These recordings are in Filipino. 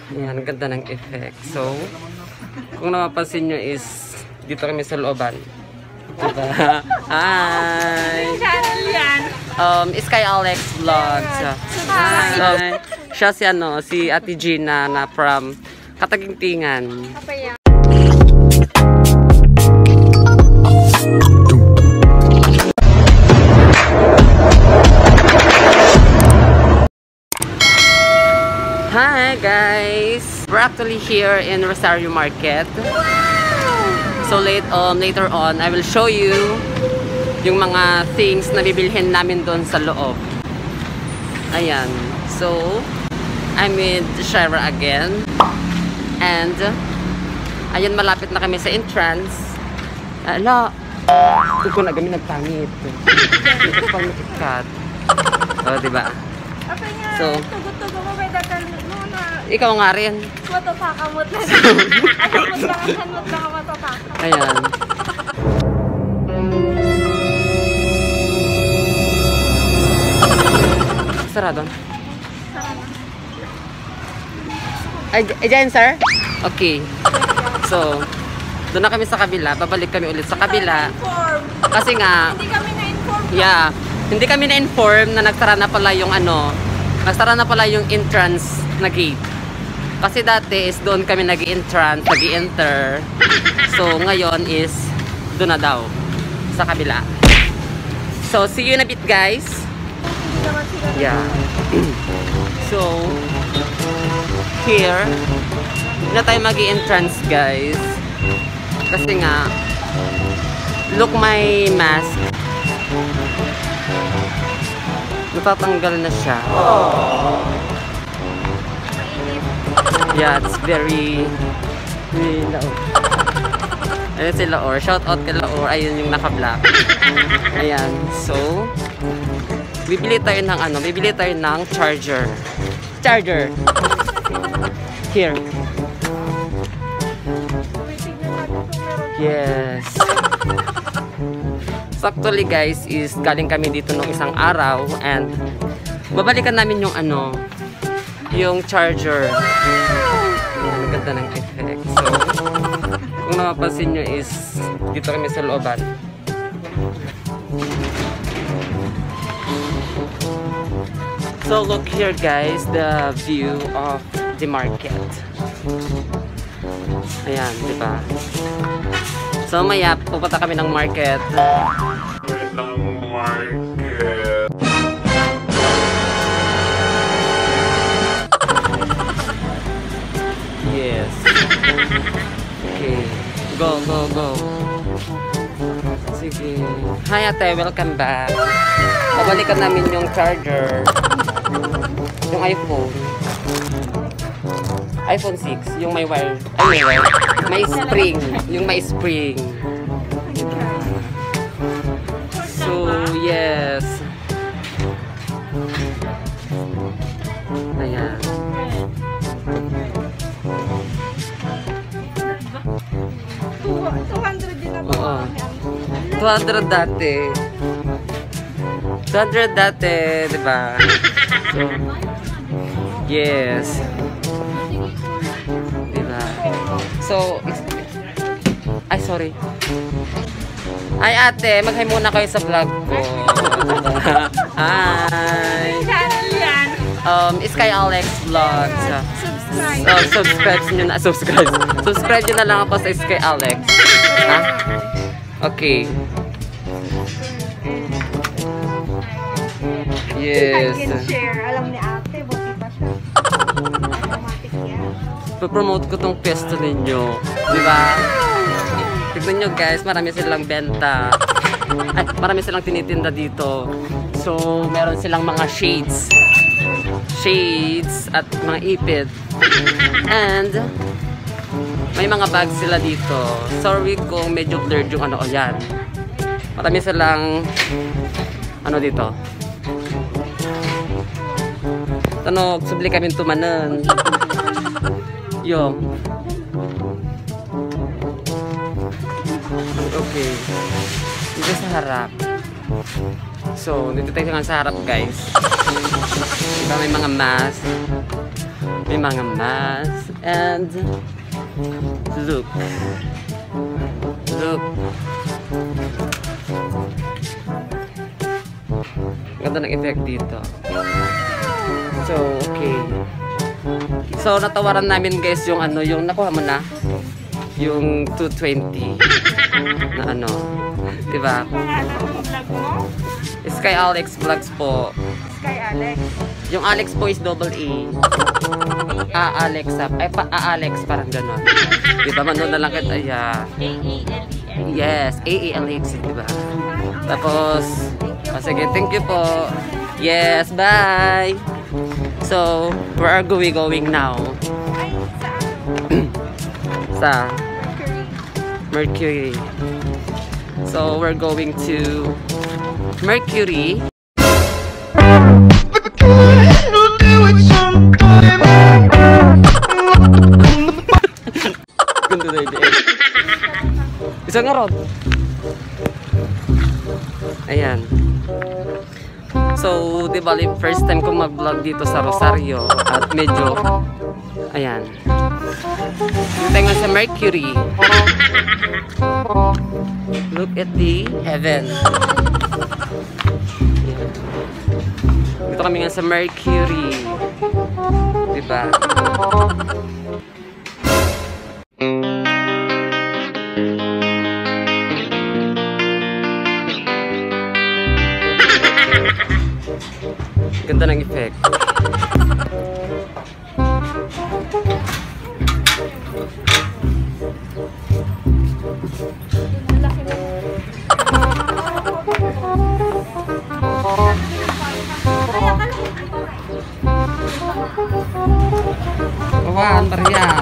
Ayan, ganda ng effect. So, kung napapansin nyo is, dito kami sa looban. Diba? Hi! Sky Alex Vlogs. Hi! Siya si, si Ate Gina na from Katagintingan. Hi guys! We're actually here in Rosario Market. So later on, I will show you yung mga things na bibilhin namin doon sa loob. Ayan. So, I'm with Shira again. And, ayan, malapit na kami sa entrance. Ala! Ito ko na kami nagpangit. Ito pang nakikat. O, diba? So, ikaw nga rin. Matapakamot na. Ayan. Sarado. Ay, dyan, sir? Okay. So, doon na kami sa kabila. Babalik kami ulit sa kabila. Kasi nga, hindi kami na-inform. Yeah. Hindi kami na-inform na nagsara na pala yung nagsara na pala yung entrance na gate. Kasi dati is doon kami nag-entrance, nag-enter. So, ngayon is doon na daw. Sa kabila. So, see you in a bit, guys. Yeah. So, here, na tayo mag-entrance, guys. Kasi nga, look my mask. Natatanggal na siya. Yeah, it's very Laor. Ayun si Laor. Shout out kay Laor. Ayun yung naka-black. Ayan. So, bibili tayo ng charger. Charger. Here. Yes. So actually guys, is galing kami dito nung isang araw and babalikan namin yung yung charger. Ayan, ganda ng effect. So, kung napapansin nyo is dito kami sa looban. So look here guys, the view of the market. Ayan, diba? So maya, pupunta kami ng market. Yes. Okay. Go, go, go. Sige. Hi ate, welcome back. Babalikan namin yung charger. Yung iPhone 6, yung may wire. Ay, may spring. Yung may spring. So, yes. Ayan. Oo. 200 dati. 200 dati, diba? So, yes. Diba? So, ay, sorry. Ay, ate, mag-hi muna kayo sa vlog ko. Hi! Sky Alex Vlogs. Subscribe nyo na. Subscribe nyo na lang ako sa Sky Alex. Ha? Okay. Yes. Share. Alam ni ate, buti ba siya? Automatic yan. Promote ko tong pesto ninyo. Diba? Tignan nyo guys, marami silang benta. Ay, marami silang tinitinda dito. So, meron silang mga shades. Shades at mga ipid. And, may mga bags sila dito. Sorry kung medyo blurred yung yan. Marami silang, dito. Subli kami tumanan. Yung. Okay. Dito sa harap. So, dito tayo nga sa harap guys. Diba may mga mask. May mga mask. And look. Look. Ganda ng effect dito. So, okay. So, natawaran namin guys yung ano, yung nakuha mo na. Yung 220 na ano. Diba? Vlog mo? Sky Alex Vlogs po. Sky Alex. Yung Alex po is double A. Alex. Alex. Parang gano'n. Diba? Manood na lang kita. Yeah. A-E-L-E-N. Yes. A-E-L-X. Diba? Tapos, sige, thank you po. Yes, bye. So, where are we going now? Ay, saan? Sa Mercury. Mercury. So, we're going to Mercury. Ganda na idea. Isa nga ron. Ayan. So, di ba, first time ko mag-vlog dito sa Rosario at medyo, ayan. Dito nga sa Mercury. Look at the heaven. Ayan. Dito kami nga sa Mercury. Diba? Ganda ng effect. Kawan, teriak.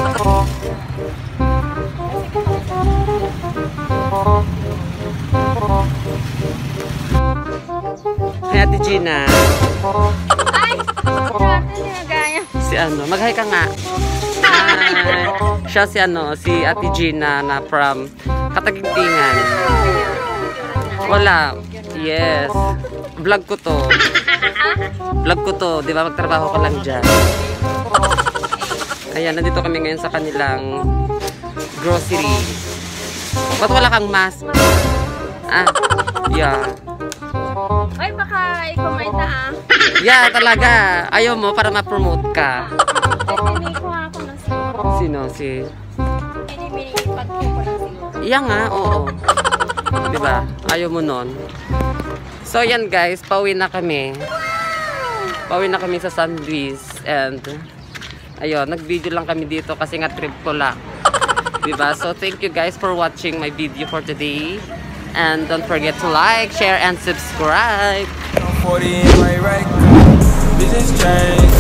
Hey, Ate Gina. Ay! Grabe niya, gaya. Si ano, mag-hi ka nga. Hi. Siya si ano, si Ate Gina na from Katagintingan. Wala. Yes. Vlog ko to. Vlog ko to. Di ba magtrabaho ka lang dyan. Ayan, nandito kami ngayon sa kanilang grocery. Ba't wala kang mask? Ah, yeah. Ay, baka i-comment na ah. Yeah, talaga. Ayaw mo para ma-promote ka. Pinili ko nga ako ng siguro. Sino? Si... Pinipag ko ng siguro. Iya nga, oo. Diba? Ayaw mo nun. So, yan guys. Pauwi na kami. Pauwi na kami sa San Luis. And, ayun, nag-video lang kami dito kasi nga trip ko lang. Diba? So, thank you guys for watching my video for today. And don't forget to like, share, and subscribe. 40 in my right, business change.